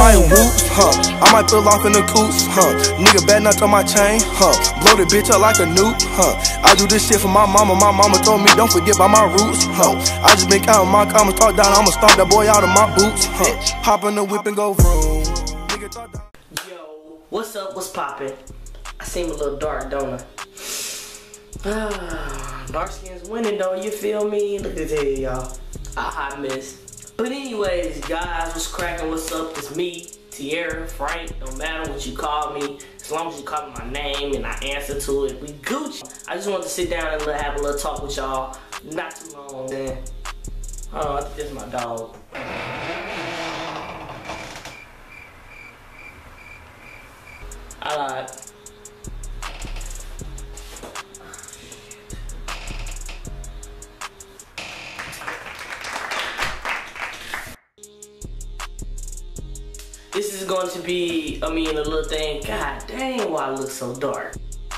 might whoop, I might pull off in the coupe, nigga bad nuts on my chain, blow the bitch up like a nuke, I do this shit for my mama told me don't forget about my roots, I just been counting my commas, talk down, I'ma stomp that boy out of my boots, hop in the whip and go vroom. Yo, what's up, what's poppin'? I seem a little dark, don't I? Dark skin's winning though, you feel me? Look at this, y'all. A hot mess. But anyways, guys, what's cracking? What's up? It's me, Tierra, Frank. No matter what you call me, as long as you call me my name and I answer to it, we Gucci. I just wanted to sit down and have a little talk with y'all. Not too long, man. Oh, I think this is my dog. I lied. This is going to be, a little thing. God dang, why I look so dark.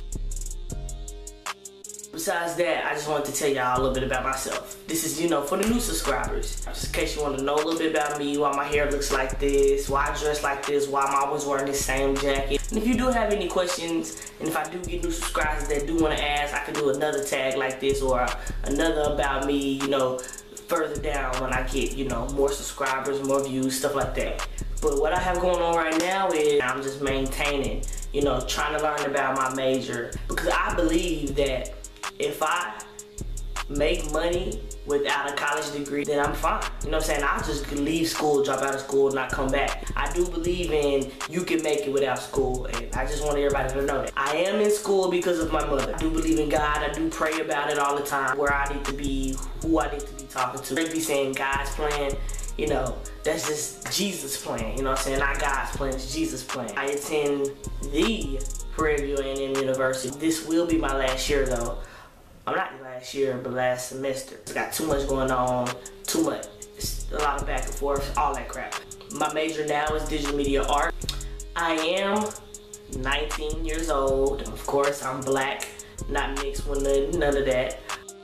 Besides that, I just wanted to tell y'all a little bit about myself. This is, for the new subscribers. Just in case you want to know a little bit about me, why my hair looks like this, why I dress like this, why I'm always wearing this same jacket. And if you do have any questions, and if I do get new subscribers that do want to ask, I can do another tag like this or another about me, further down when I get, more subscribers, more views, stuff like that. But what I have going on right now is I'm just maintaining, trying to learn about my major. Because I believe that if I make money without a college degree, then I'm fine. You know what I'm saying? I'll just leave school, drop out of school, and not come back. I do believe in you can make it without school, and I just want everybody to know that. I am in school because of my mother. I do believe in God. I do pray about it all the time, where I need to be, who I need to be talking to. They be saying God's plan, that's just Jesus' plan, you know what I'm saying? Not God's plan, it's Jesus' plan. I attend the Prairie View A&M University. This will be my last year though. I'm not last year, but last semester. I got too much going on, too much. It's a lot of back and forth, all that crap. My major now is digital media art. I am 19 years old. Of course, I'm black, not mixed with none of that.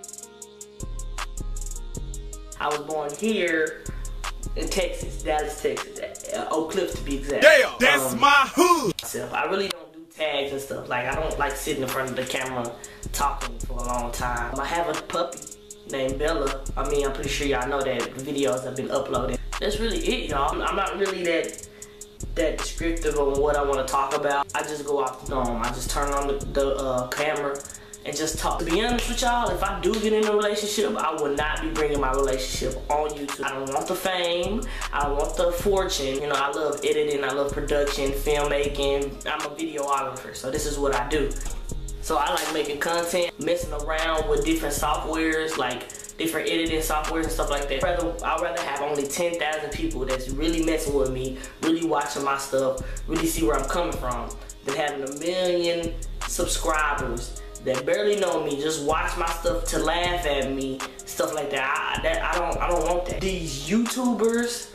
I was born here in Texas, Dallas, Texas, Oak Cliff to be exact. Yeah, that's my hood. I really don't do tags and stuff. Like, I don't like sitting in front of the camera talking for a long time. I have a puppy named Bella. I'm pretty sure y'all know that videos have been uploaded. That's really it, y'all. I'm not really that descriptive on what I want to talk about. I just go off the dome. I just turn on the camera and just talk. To be honest with y'all, if I do get in a relationship, I will not be bringing my relationship on YouTube. I don't want the fame. I don't want the fortune. I love editing. I love production, filmmaking. I'm a videographer, so this is what I do. So I like making content, messing around with different softwares, like different editing softwares and stuff like that. I'd rather have only 10,000 people that's really messing with me, really watching my stuff, really see where I'm coming from, than having 1 million subscribers that barely know me, just watch my stuff to laugh at me, stuff like that. I don't want that. These YouTubers,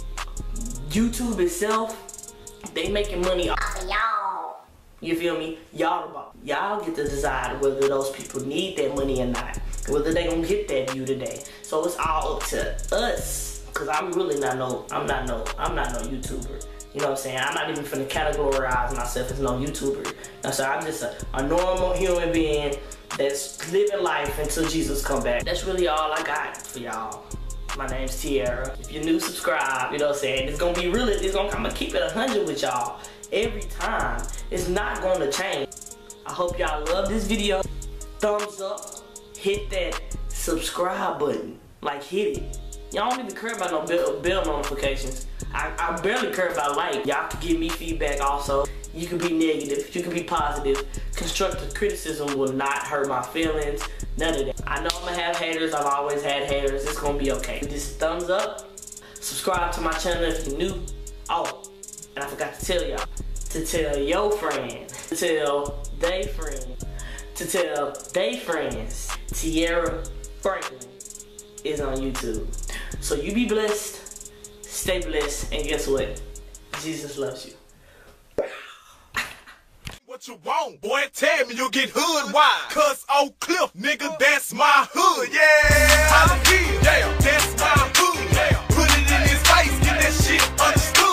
YouTube itself, they making money off of y'all. You feel me? Y'all the boss. Y'all get to decide whether those people need that money or not, whether they gonna get that view today. So it's all up to us, cause I'm really not no YouTuber. You know what I'm saying? I'm not even finna categorize myself as no YouTuber. So I'm just a normal human being that's living life until Jesus come back. That's really all I got for y'all. My name's Tierra. If you're new, subscribe. You know what I'm saying? It's gonna be real. I'm gonna keep it 100 with y'all every time. It's not gonna change. I hope y'all love this video. Thumbs up. Hit that subscribe button. Like, hit it. Y'all don't even care about no bell notifications. I barely care about like. Y'all can give me feedback also. You can be negative, you can be positive. Constructive criticism will not hurt my feelings, none of that. I know I'm gonna have haters, I've always had haters, it's gonna be okay. Just thumbs up, subscribe to my channel if you're new. Oh, and I forgot to tell y'all, to tell your friend, to tell they friend, to tell they friends, Tierra Franklin is on YouTube. So you be blessed, stay blessed, and guess what? Jesus loves you. What you want, boy? Tell me you'll get hood wide. Cause Oak Cliff, nigga, that's my hood. Yeah, yeah, that's my